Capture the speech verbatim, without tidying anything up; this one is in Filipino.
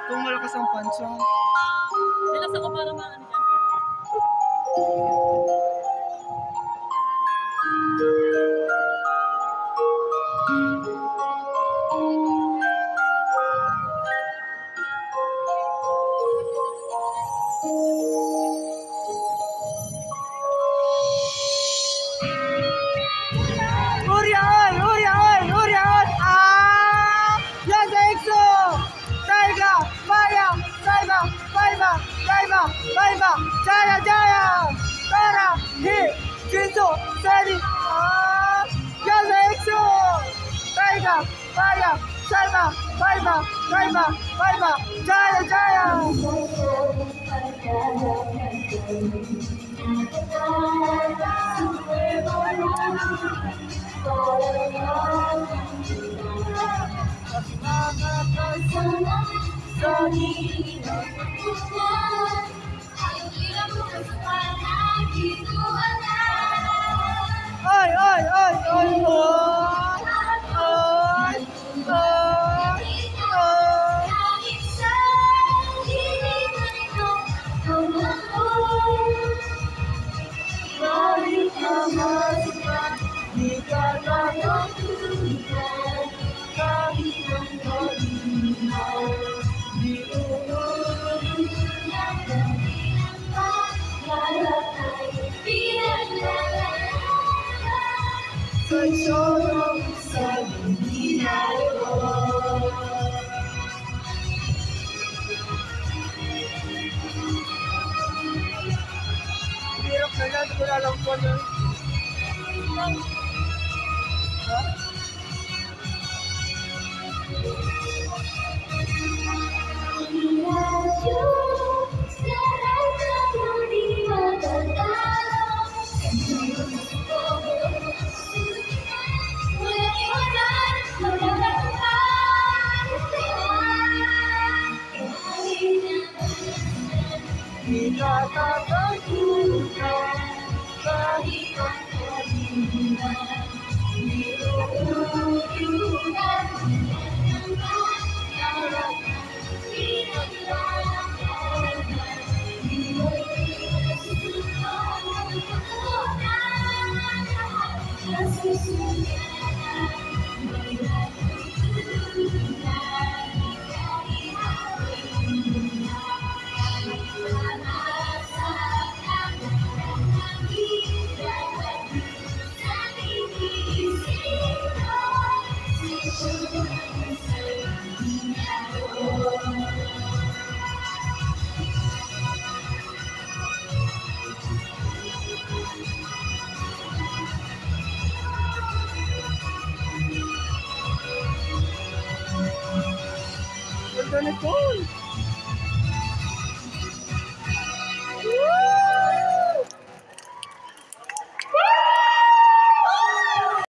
Kung malakas ang pansong. Nilasan ko para maano dyan. Urian! Urian! Urian! Ah! Yan sa Exo! Taiga! Maya! Taiga! Taiga! Taiga! Taiga! Jaya! Jaya! Tara! Hi! Jinso! Seri! Ah! Yan sa Exo! Taiga! Maya! Taiga! Taiga! Taiga! Taiga! Jaya! Jaya! Oi, oi, oi, oi, oi, oi, oi, oi. Hirap na yan, wala lang po na. Ha? Ganda nito.